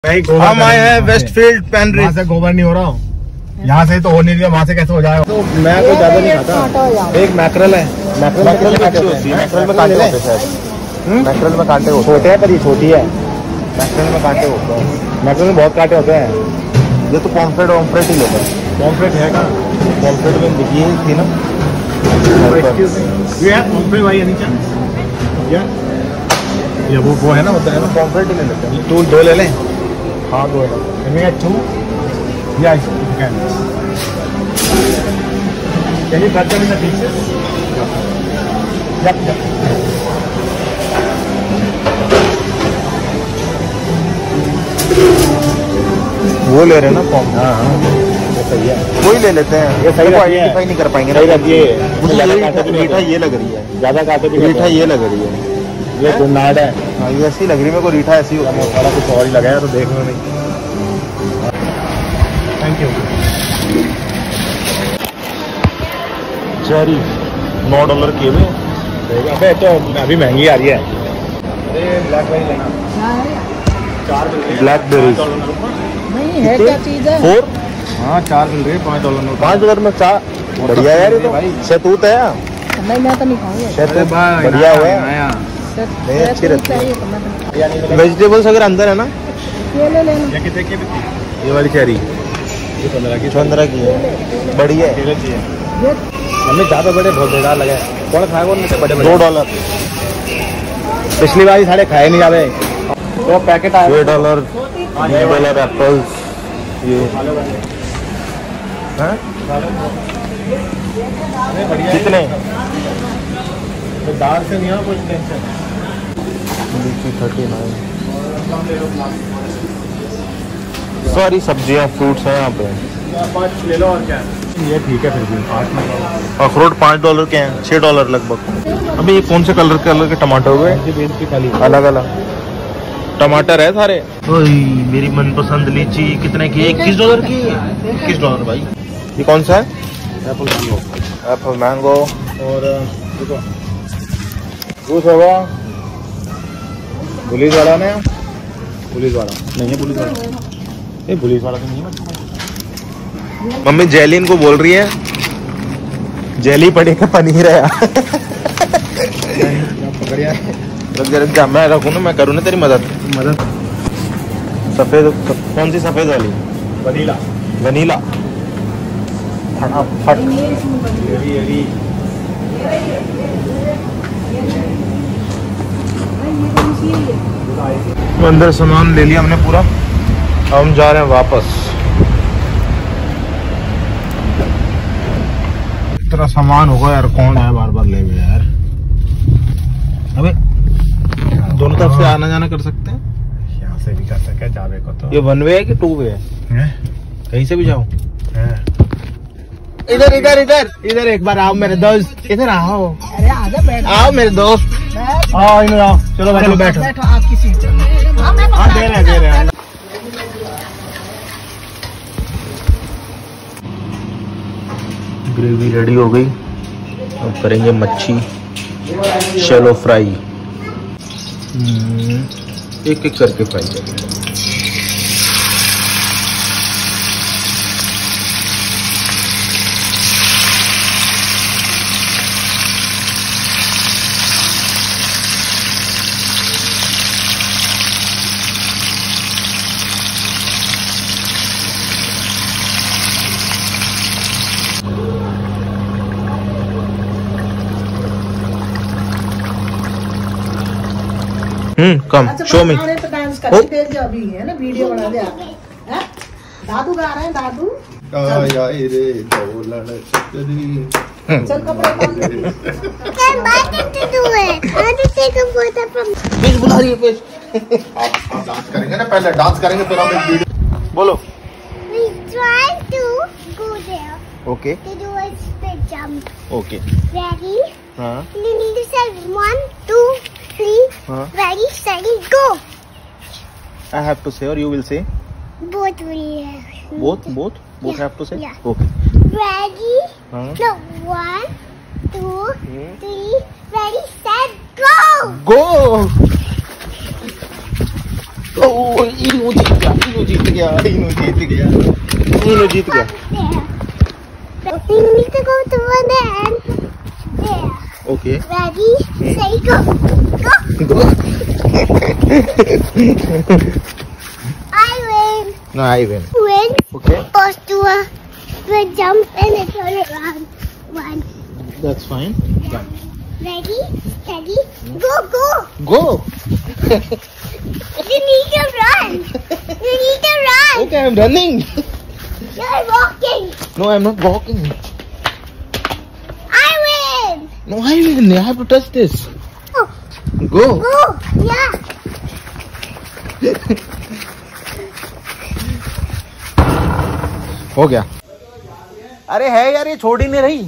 हम आए हैं वेस्टफील्ड पेनरिज। वहाँ से गोबर नहीं हो रहा हूँ, यहाँ से तो हो नहीं रहा, वहाँ से कैसे हो जाएगा? तो मैं तो ज्यादा नहीं खाता। एक मैकरल है, मैकरल में अच्छी होती है। मैकरल में कांटे होते हैं, मैकरल में कांटे होते हैं, छोटे हैं पर ये छोटी है। मैकरल में कांटे होते हैं, मैकरल में बहुत कांटे होते हैं। ये तो पॉम्फ्रेट वॉम्फ्रेट ही लेते हैं। पॉम्फ्रेट है का? पॉम्फ्रेट में दिखी थी ना, ये वो है ना, होता है ना, पॉम्फ्रेट ही ले लेते हैं। टूल दो ले लें? हाँ दो है। Yes, you can. Can you cut them in the pieces? Yep. वो ले रहे हैं ना फॉर्म? हाँ वो सही है, वही ले लेते हैं। ये सही आइडेंटिफाई नहीं कर पाएंगे। सही रहती है। मुझे रीठा ये लग रही है, ज्यादा काटे भी रीठा ये लग रही है। ये जो नाड़ है, हाँ ये ऐसी लग रही है मेरे को, रीठा ऐसी होता है। सारा कुछ और ही लगाया तो देख लो नहीं। Thank you. चेरी $9 के हुए। अबे तो अभी महंगी आ रही है। अरे ब्लैकबेरी लेना, ब्लैकबेरी नहीं है, क्या चीज है? 4? हाँ 4 मिल रही है, $5 $5 में 4। बढ़िया यार, ये तो शहतूत है। नहीं मैं तो नहीं खाऊंगा। शहतूत बढ़िया हुआ है, नहीं अच्छी रहती है। वेजिटेबल्स अगर अंदर है ना, ये ले लेना। ये कितने की बिकती? ये वाली चेरी ये 15 की है, बढ़िया है। हमें ज्यादा बड़े बहुत बेकार लगे। कौन खाएगा उनमें से बड़े बड़े? $2। पिछली बार सारे खाए नहीं जावे। तो पैकेट आया $2 एप्पल्स। ये हैं? कितने? तो दाल से नहीं है कुछ टेंशन। 39। सारी सब्जियां फ्रूट्स हैं यहाँ पे। 5 ले लो और क्या। ये ठीक है फिर भी 5 में। अखरोट $5 के हैं, $6 लगभग। अभी ये कौन से कलर के टमाटर हुए? अलग अलग टमाटर है सारे। मेरी मनपसंद लीची कितने की? $21 की। $21 भाई। ये कौन सा है? Apple mango. और जूस होगा पुलिस वाला ने, पुलिस वाला नहीं है, पुलिस वाला ये पुलिस वाला तो नहीं है। मम्मी जेली इनको बोल रही है, जेली पड़ी का पनीर है। पकड़िया रख जा, मैं रखूँ ना, मैं करूँ ना तेरी मदद। सफेद कौन सी? सफेद वाली वनीला। वनीला। फटाफट। अंदर सामान ले लिया हमने पूरा, अब हम जा रहे हैं वापस। इतना सामान होगा यार, कौन है बार बार ले यार। अबे दोनों तरफ से आना जाना कर सकते हैं, यहाँ से भी कर सके जावे को तो। ये 1 वे है कि 2 वे है? कहीं से भी जाओ। इधर इधर इधर इधर एक बार आओ मेरे दोस्त, इधर आओ। अरे आजा बैठ। आओ मेरे दोस्त, आओ इधर आओ। चलो बैठो बैठो बैठो आपकी सीट। हाँ मैं हाँ दे रहे हैं। ग्रेवी रेडी हो गई, अब करेंगे मच्छी शैलो फ्राई। एक एक करके फ्राई करेंगे। कम शो मी। डांस कर देख अभी है ना, वीडियो बना दे आप। दादू गा रहे हैं, दादू। चल कपड़े पहन ले। फिश बुला रही है, फिश। आप डांस करेंगे ना, पहले डांस करेंगे फिर हम एक वीडियो। बोलो। We try to go there. Okay To do a split jump. Okay. Ready? हाँ You need to say 1, 2, 3. हाँ। Ready, steady, go. I have to say or you will say? Both will. Both Yeah. have to say? Yeah. Okay. Ready? हाँ No, 1, 2, 3. Ready, set, go. Go. इनू जीत गया, इनू जीत गया, इनू जीत गया, इनू जीत गया। You need to go to one end. There. Okay. Ready, say go. Go. I win. No, I win. Win. Okay. First do a jump and then turn around. One. That's fine. Yeah. Ready, steady, go, go. Go. You need to run. You need to run. Okay, I'm running. You're walking. No, I'm not walking. I win. No, I win. I have to touch this. Oh, Go. go. Yeah. हो गया। अरे है यार, ये छोड़ ही नहीं रही।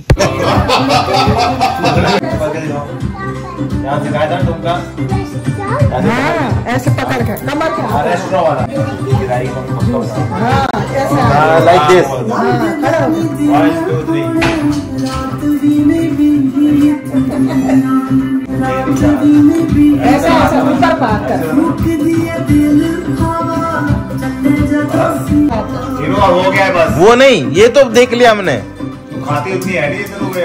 हाँ, ऐसे पकड़ कर कमर के हाथ। हाँ, ऐसा। Like this. हाँ, खड़ा हो। 1, 2, 3। ऐसा ऐसा ऊपर पार कर। हो गया है बस। वो नहीं, ये तो देख लिया हमने। खाती उतनी है नहीं तो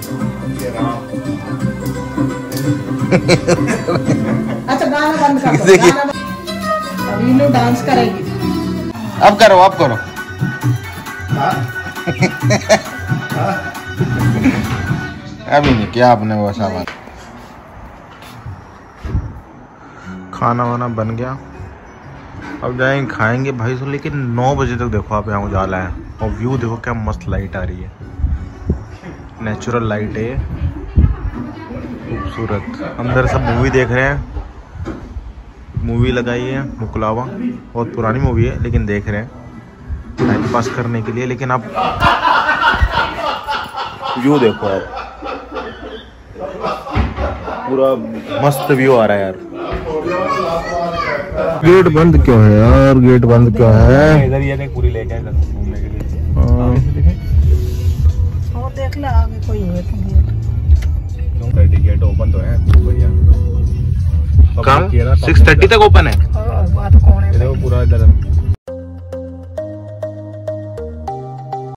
अच्छा गाना बंद कर दो। देखिए। गाना बंद। अभी नो डांस करेगी। अब करो, अब करो। अभी नहीं क्या आपने वो सामान। खाना वाना बन गया, अब जाएंगे खाएंगे भाई सो। लेकिन 9 बजे तक देखो आप, यहाँ उजाला है और व्यू देखो क्या मस्त लाइट आ रही है, नेचुरल लाइट है, खूबसूरत। अंदर सब मूवी देख रहे हैं, मूवी लगाई है मुकलावा, बहुत पुरानी मूवी है लेकिन देख रहे हैं टाइम पास करने के लिए। लेकिन आप व्यू देखो यार, पूरा मस्त व्यू आ रहा है यार। गेट बंद क्यों है यार, गेट बंद क्यों है? इधर ये देख पूरी लेके इधर घूमने के लिए। वो देख ले आगे कोई है तो गेट। गेट ओपन तो है भैया। कब 6:30 तक ओपन है? बात कौन है? पूरा इधर